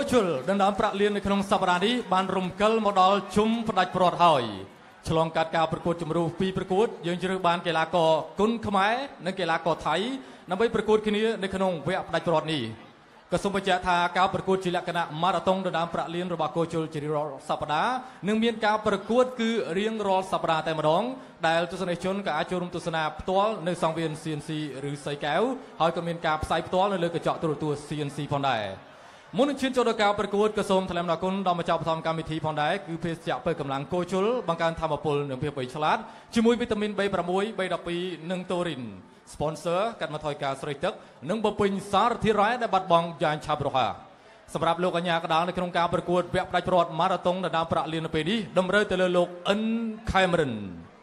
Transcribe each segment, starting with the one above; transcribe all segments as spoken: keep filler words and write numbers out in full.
ជុលដណ្ដើមប្រាក់លាននៅក្នុងសប្តាហ៍នេះបានរំកិលមកដល់ជុំផ្ដាច់ប្រត់ហើយឆ្លងកាត់ការប្រកួតជម្រុះពីរប្រកួតយើងជ្រើសបានកីឡាករគុនខ្មែរនិងកីឡាករថៃដើម្បីប្រកួតគ្នានៅក្នុងវគ្គផ្ដាច់ប្រត់នេះក៏សូមបញ្ជាក់ថាការប្រកួតជាលក្ខណៈម៉ារ៉ាតុងដណ្ដើមប្រាក់លានរបស់កោជុលជារៀងរាល់សប្តាហ៍នឹងមានការប្រកួតគឺរៀងរាល់សប្តាហ៍តែម្ដងដែលទស្សនិកជនក៏អាចចូលរួមទស្សនាផ្ទាល់នៅសង្វៀន ซี เอ็น ซี ឬសីកែវហើយក៏មានការផ្សាយផ្ទាល់នៅលើកញ្ចក់ទូរទស្សន៍ ซี เอ็น ซี ផងដែរមុននឹងឈានចូលដល់ការប្រកួតក៏សូមថ្លែងអំណរគុណដល់ម្ចាស់បឋមកម្មវិធីផងដែរគឺភេសជ្ជៈពើកម្លាំងកោជុលបង្កើនថាមពលនិងភាពវៃឆ្លាតជាមួយវីតាមីន បេ ប្រាំមួយ បេ ដប់ពីរ និងតូរីន sponsor កាត់បន្ថយការស្រេកទឹកនិងបំពេញសារធាតុរ៉ែដែលបាត់បង់យ៉ាងឆាប់រហ័សសម្រាប់លោកកញ្ញាកដាលនៅក្នុងការប្រកួតវគ្គផ្ដាច់ប្រវត្តិម៉ារ៉ាតុងដណ្ដើមប្រាក់លាននៅពេលនេះតម្រូវទៅលើលោកអិនខេមរិន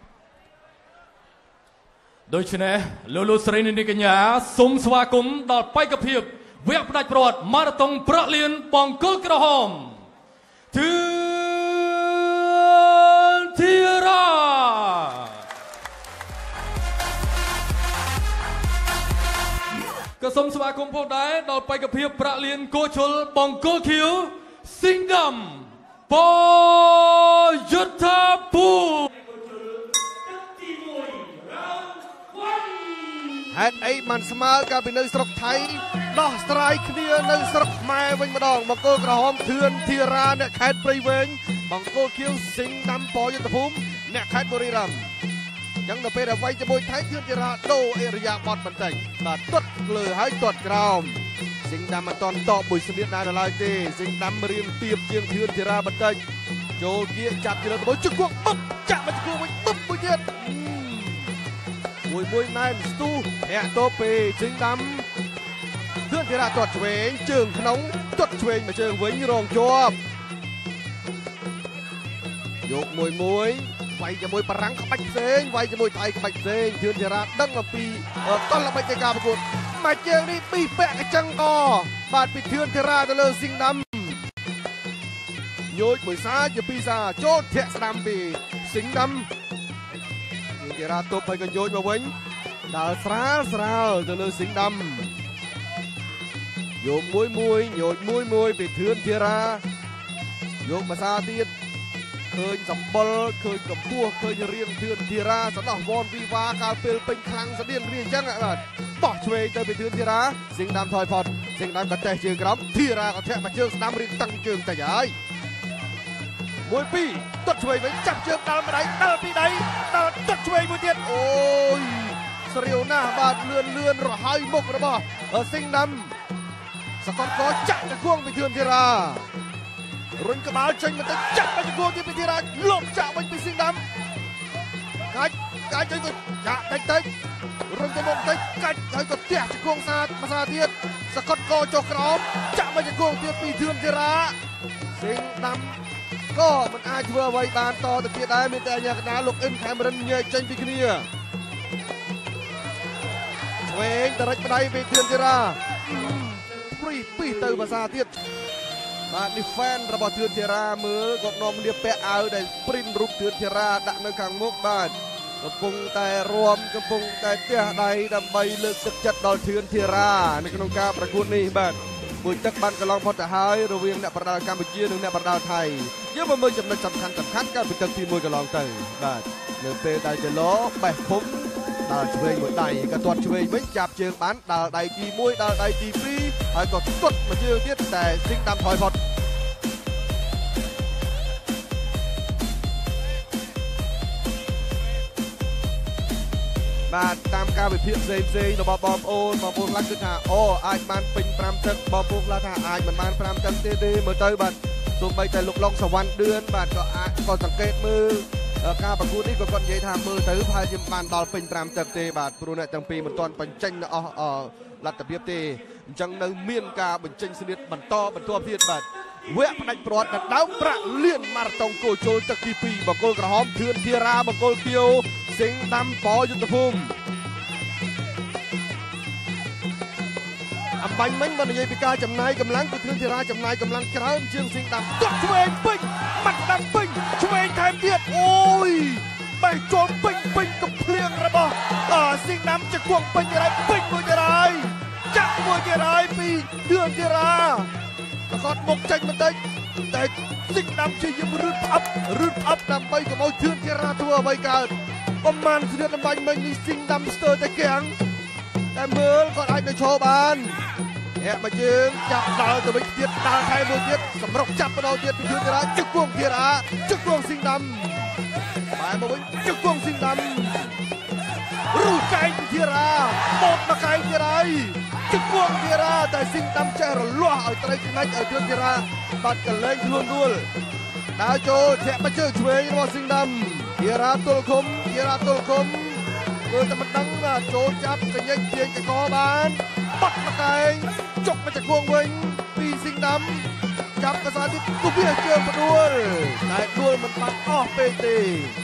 ដូច្នេះលោកលោកស្រីនាងកញ្ញាសូមស្វាគមន៍ដល់បេក្ខភាពវគ្គផ្ដាច់ប្រវត្តិម៉ារ៉ាតុងប្រាក់លានបង្គោលក្រហមធឿនធីរ៉ាក៏សូមស្វាគមន៍ផងដែរដល់បេក្ខភាពប្រាក់លានកោជុលបង្គោលខៀវស៊ីងដាំបយុទ្ធពូហេតុអីបានស្មើកាលពីនៅស្រុកថៃដោះស្រាយគ្នានៅស្រុកខ្មែរវិញម្ដងបង្គោលក្រហមធឿនធីរ៉ាអ្នកខេត្តព្រៃវែងបង្គោលខៀវស៊ីងដាំបយុទ្ធភូមិអ្នកខេត្តបុរីរដ្ឋចឹងដល់ពេលអ្វីជាមួយថៃធឿនធីរ៉ាដូរអេរិយាបថបន្តិចបាទទាត់លើហើយទាត់ក្រោមស៊ីងដាំមិនតន់តបមួយស្នៀតណាដល់ឡើយទេស៊ីងដាំរៀងទៀបជាងធឿនធីរ៉ាបន្តិចចូលគៀកចាប់ជាលើទៅជង្គង់បុកចាក់មកជង្គង់វិញបុកមួយទៀតមួយមួយណែនស្ទូអ្នកតបពេលស៊ីងដាំធឿនធីរ៉ាទាត់ឆ្វេងជើងក្នុងទាត់ឆ្វេងមកជើងវិញរងជាប់យកមួយមួយវាយជាមួយបារាំងក្បាច់ផ្សេងវាយជាមួយថៃក្បាច់ផ្សេងធឿនធីរ៉ាដឹងអំពីតលល្បិចនៃការប្រកួតមកជើងនេះពីពាក់កញ្ចឹងកបាទពីធឿនធីរ៉ាទៅលើស៊ីងដាំញូចមួយសាជាពីរសាចូលធាក់ស្ដាំពីស៊ីងដាំធឿនធីរ៉ាទប់ហើយក៏ញូចមកវិញដើរស្រាលស្រាលទៅលើស៊ីងដាំយកមួយមួយញូចមួយមួយពីធឿនធីរ៉ាយកភាសាទៀតឃើញសម្បុរឃើញកម្ពស់ឃើញរៀងធឿនធីរ៉ាសដោះវ៉នវីវ៉ាកាលពេលពេញខ្លាំងស្តៀងគ្នាអញ្ចឹងបាទបោះឆ្វេងទៅពីធឿនធីរ៉ាស៊ីងដាំថយផុតស៊ីងដាំក៏តេះជើងក្រោមធីរ៉ាក៏ធាក់មកជើងស្ដាំរៀងតឹងជើងតិចហើយមួយពីរទាត់ឆ្វេងវិញចាប់ជើងដល់ម្ដាយដល់ពីដៃដល់ទាត់ឆ្វេងមួយទៀតអូយស្រាវណាស់បាទលឿនលឿនរហើយមុខរបស់ស៊ីងដាំសកលកចាក់ជង្គង់ពីធឿនធីរ៉ារុញក្បាលចេញមកទៅចាក់មកជង្គង់ទៀតពីធីរ៉ាលបចាក់វិញពីស៊ីងដាំកាច់កាច់ទៅចាក់តិចតិចរុញទៅមុខតិចកាច់ហើយក៏ទះជង្គង់សាភាសាទៀតសកត់កចុះក្រោមចាក់មកជង្គង់ទៀតពីធឿនធីរ៉ាស៊ីងដាំក៏មិនអាចធ្វើអ្វីបានតទៅទៀតដែរមានតែអាញាកណ្ដាលលោកអ៊ិនខេមរិនញែកចេញពីគ្នាឆ្វេងតរិចម្ដាយពីធឿនធីរ៉ាព្រីពីទៅភាសាទៀតបាទនេះ fan របស់ធឿនធីរ៉ាមើលគាត់នាំលៀបពាក់អាវដែល print រូបធឿនធីរ៉ាដាក់នៅខាងមុខបាទកំពុងតែរួមកំពុងតែទះដៃដើម្បីលើកទឹកចិត្តដល់ធឿនធីរ៉ានៅក្នុងការប្រកួតនេះបាទមួយទឹកបានកន្លងផុតទៅហើយរវាងអ្នកប្រដាល់កម្ពុជានិងអ្នកប្រដាល់ថៃយើងមកមើលចំណុចសំខាន់សំខាន់កាលពីទឹកទីមួយកន្លងទៅបាទនៅពេលដែលចលោបេះភុំដើរឆ្វេងមួយដៃក៏ទាត់ឆ្វេងវិញចាប់ជើងបានដើរដៃទីមួយដើរដៃទីពីរហើយក៏ទាត់មកជើងទៀតតែស៊ីងដាំថយផុតបាទតាមការវិភាគផ្សេងផ្សេងរបស់បងប្អូនបងប្អូនខ្លះគឺថាអូអាចបានពេញប្រាំទឹកបងប្អូនខ្លះថាអាចមិនបានប្រាំទឹកទេទេមើលទៅបាទទោះបីតែលោកឡុងសវណ្ណឌឿនបាទក៏អាចក៏សង្កេតមើលការប្រកួតនេះក៏គាត់និយាយថាមើលទៅប្រហែលជាបានដល់ពេញប្រាំទឹកទេបាទព្រោះអ្នកទាំងពីរមិនទាន់បញ្ចេញអស់លទ្ធភាពទេអញ្ចឹងនៅមានការបញ្ចេញស្នៀតបន្តបន្តទៀតបាទវគ្គផ្ដាច់ប្រវត្តិដណ្ដើមប្រាក់លានម៉ារ៉ាតុងកោជុលទឹកទីពីរបង្គោលក្រហមធឿនធីរ៉ាបង្គោលខៀវស៊ីងដាំបយុទ្ធភូមិអំបញ្ញមិញបើនិយាយពីការចំណាយកម្លាំងគឺធឿនធីរ៉ាចំណាយកម្លាំងច្រើនជាងស៊ីងដាំទាត់ឆ្វេងពេញបាត់ដាំពេញឆ្វេងថែមទៀតអូយបេះចូលពេញពេញកំភ្លៀងរបស់ស៊ីងដាំជង្គង់ពេញហើយពេញមួយទៀតហើយចាក់មួយទៀតហើយពីធឿនធីរ៉ាកត់មុខចេញបន្តិចតែស៊ីងដាំជាយមរឺផ្អាប់រឺផ្អាប់ដើម្បីកុំឲ្យធឿនជារាធ្វើអ្វីកើតប្រមាណស្នៀតល្បាញមិញនេះស៊ីងដាំស្ទើរតែកៀងតែមើលគាត់អាចទៅឈរបានអ្នកមកជើងចាប់ដល់ទៅវិញទៀតដាល់ថែមមួយទៀតសម្រុកចាប់ម្ដងទៀតពីធឿនជារាជឹកគួងជារាជឹកគួងស៊ីងដាំបែរមកវិញជឹកគួងស៊ីងដាំរូកែងជារាបោតមកកែងជារាជឹកគួងជារាតែស៊ីងដាំចេះរលាស់ឲ្យត្រីខ្នាច់ឲ្យធឿនជារាបាត់កលែងខ្លួនដួលដើរចូលធាក់មកជើងឆ្វេងរបស់ស៊ីងដាំជារាទល់ឃុំជារាទល់ឃុំគឺតែមិនដឹងចូលចាប់កញ្ញិចទាញកកបានបាត់មកកែងចុកមកចង្គួងវិញពីស៊ីងដាំចាប់កសាទៀតគូវាជើងផ្ដួលតែដួលមិនបាត់អស់ពេកទេ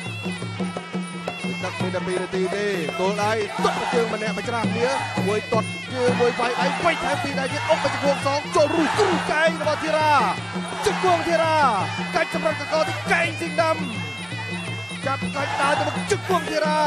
ទឹកមានតែពីរនាទីទេទល់ដៃទត់ជើងម្នាក់មកច្រាស់គ្នាមួយតត់ជើងមួយវាយដៃវៃថែមពីរដៃទៀតអុកមកចង្គួងសងចូលរុយគ្រូកែងរបស់ធីរាចង្គួងធីរាកាច់សម្រាប់កកទីកែងស៊ីងដាំចាប់កាច់ដើរទៅមុខចង្គួងធីរា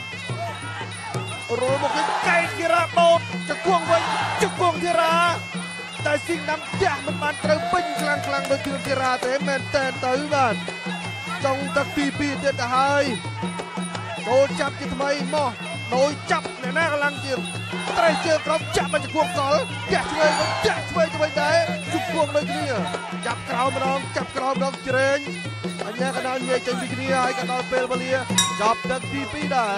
រលមកវិញកែងធីរាបោតចង្គួងវិញចង្គួងធីរាតែស៊ីងដាំផ្ទះមិនបានត្រូវពេញខ្លាំងខ្លាំងដូចធឿនធីរាទេមែនតែនទៅបាទចង់ទឹកទីពីរទៀតទៅហើយចូលចាប់ជាថ្មីមកដោយចាប់អ្នកណាកម្លាំងជាត្រេះជើងក្រោមចាប់មកចង្គួងកលផ្ទះឆ្វេងវិញផ្ទះឆ្វេងទៅវិញដែរជង្គួងដូចគ្នាចាប់ក្រោមម្ដងចាប់ក្រោមម្ដងជ្រែងអញ្ញាកណ្ដាលងាយចេញពីគ្នាហើយក៏ដល់ពេលវេលាចប់ទឹកទីពីរដែរ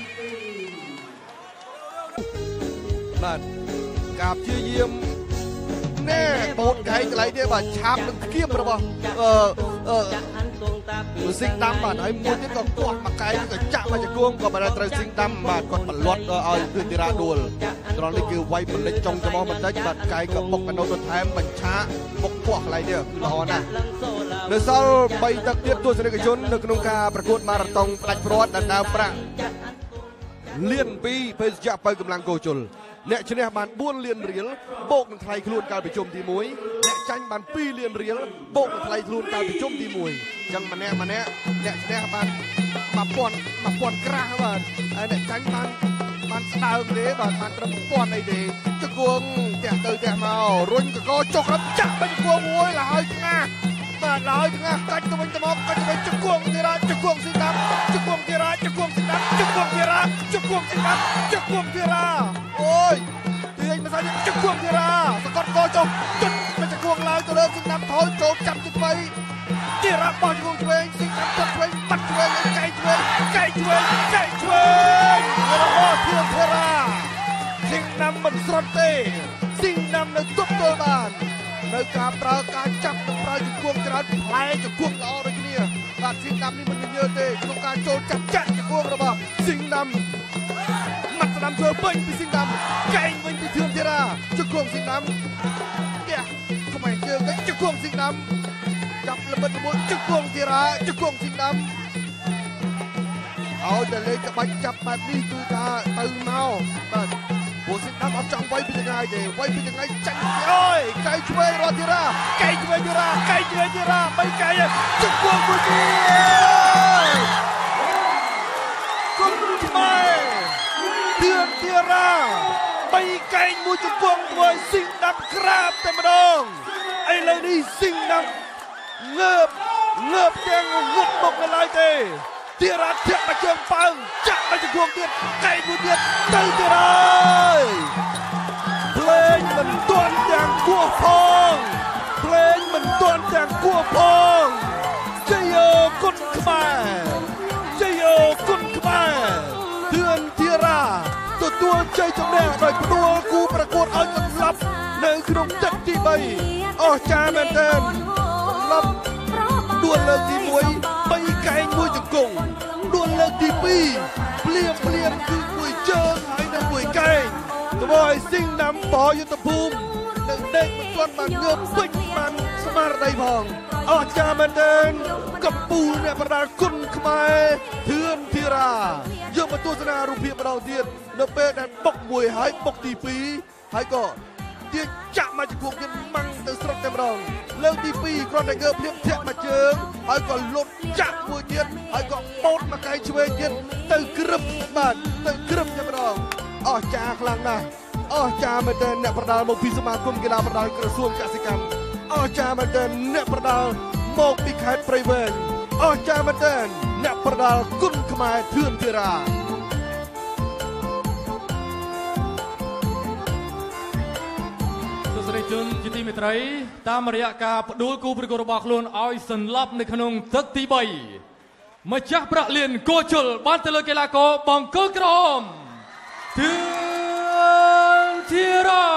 បាទការព្យាយាមណែបូតកែងកន្លែងនេះបាទឆាប់នឹងគៀបរបស់អឺអឺស៊ីងដាំបាទហើយមួយទៀតក៏គាត់មកកែងក៏ចាក់មកចង្គួងក៏មិនដែលត្រូវស៊ីងដាំបាទគាត់បន្លាត់ឲ្យទឿនធីរាដួលត្រង់នេះគឺវាយបលិចចុងច្បងបន្តិចបាទកែងក៏បុកកណូតបន្ថែមបញ្ឆាបុកពោះកន្លែងនេះគឺល្អណាស់នៅសល់បីទឹកទៀតទស្សនិកជននៅក្នុងការប្រកួតម៉ារ៉ាតុងផ្ដាច់ព្រាត់ដណ្ដើមប្រាក់លានពីរភេសជ្ជៈបើកម្លាំងកោជលអ្នកឈ្នះបានបួនលានរៀលបូកនឹងថ្លៃខ្លួនកាលពីជុំទីមួយអ្នកចាញ់បានពីរលានរៀលបូកនឹងថ្លៃខ្លួនកាលពីជុំទីមួយអញ្ចឹងម្នាក់ម្នាក់អ្នកឈ្នះបានមួយពាន់ក្រាស់បាទហើយអ្នកចាញ់បានបានស្ដើងទេបាទបានត្រឹមមួយពាន់អីទេចង្គួងផ្ទះទៅផ្ទះមករុញកកចុករត់ចាក់បាញ់ចង្គួងមួយលហើយឆ្ងាស់បាទលហើយឆ្ងាស់កាច់ទៅវិញទៅមកកាច់ទៅវិញចង្គួងធីរាចង្គួងស៊ីដាំចង្គួងធីរាចង្គួងស៊ីដាំចង្គួងធីរាចង្គួងស៊ីដាំចង្គួងធីរាអូយទាញមកសាច់ចង្គួងធីរាសកត់កចុះជិតមកចង្គួងឡើងទៅលើស៊ីដាំថយចូលចាប់ទីថ្មីធីរាបោះចង្គួងឆ្វេងស៊ីដាំទឹកឆ្វេងបាត់ឆ្វេងកែឆ្វេងកែឆ្វេងកែឆ្វេងរបស់ធឿនធីរាស៊ីដាំមិនស្រត់ទេស៊ីដាំនៅទប់ទល់បាននៅការប្រើការចាប់និងប្រើជង្គង់ច្រើនផ្លែជង្គង់ល្អដូចគ្នាបាទស៊ីងដាំនេះមិនញញើទេក្នុងការចូលចាប់ចាក់ជង្គង់របស់ស៊ីងដាំមាត់ស្ដាំធ្វើពេញពីស៊ីងដាំកែងវិញពីធឿនធីរាជង្គង់ស៊ីងដាំផ្ទះក្បែរជើងទៅជង្គង់ស៊ីងដាំចាប់ល្បិតល្បួនជង្គង់ធីរាជង្គង់ស៊ីងដាំឲ្យតែលេខក្បាច់ចាប់បែបនេះគឺថាទៅមកបាទពូស៊ីងដាំអត់ចង់វាយពីចង្អាយទេវាយពីចង្អាយចាញ់អើយកែឆ្វេងរបស់ធីរាកែឆ្វេងធីរាកែឆ្វេងធីរាបីកែជង្គង់មួយទៀតគុំខ្មែរធឿនធីរាបីកែមួយជង្គង់ធ្វើឲ្យស៊ីងដាំក្រាបតែម្ដងឥឡូវនេះស៊ីងដាំងើបងើបទាំងងុបមកនៅឡើយទេធីរាធាក់មកជើងប៉ើងចាក់មកជង្គង់ទៀតកែមួយទៀតទៅធីរាភ្លេងមិនទាន់ទាំងគួរផងភ្លេងមិនទាន់ទាំងគួរផងជ័យគុណខ្មែរជ័យគុណខ្មែរធឿនធីរាទទួលជ័យជំនះដោយផ្ដួលគូប្រកួតឲ្យកំឡប់នៅក្នុងទឹកទីបីអស្ចារ្យមែនទែនកំឡប់ដួលលើកទីមួយបីកែងមួយជង្គង់ដួលលើកទីពីរភ្លាមភ្លាមគឺមួយជើងហើយនិងមួយកែងធ្វើឲ្យស៊ីងដាំបោយុទ្ធភូមិនៅដេកមិនទាន់បានងើបពេញបានស្មារតីផងអស្ចារ្យមែនទែនកំពូលអ្នកប្រដាល់គុណខ្មែរធឿនធីរាយកមកទស្សនារូបភាពម្ដងទៀតនៅពេលដែលបុកមួយហើយបុកទីពីរហើយក៏ទាញចាក់មកជង្គង់ទៀតម៉ាំងទៅស្រុតតែម្ដងលើកទីពីរគ្រាន់តែងើបភ្លាមធាក់មកជើងហើយក៏លុតចាក់មួយទៀតហើយក៏បោតមកកែឆ្វេងទៀតទៅក្រឹបបាទទៅក្រឹបតែម្ដងអស្ចារ្យខ្លាំងណាស់អស្ចារ្យមែនទែនអ្នកប្រដាល់មកពីសមាគមកីឡាប្រដាល់ក្រសួងកសិកម្មអស្ចារ្យមែនទែនអ្នកប្រដាល់មកពីខេត្តព្រៃវែងអស្ចារ្យមែនទែនអ្នកប្រដាល់គុណខ្មែរធឿនធីរ៉ាទស្សនិកជនជាទីមេត្រីតាមរយៈការផ្ដួលគូប្រកួតរបស់ខ្លួនឲ្យសន្លប់នៅក្នុងទឹកទីបីម្ចាស់ប្រាក់លានគោជុលបានទៅលើកីឡាករបង្គោលក្រហមធឿនធីរ៉ា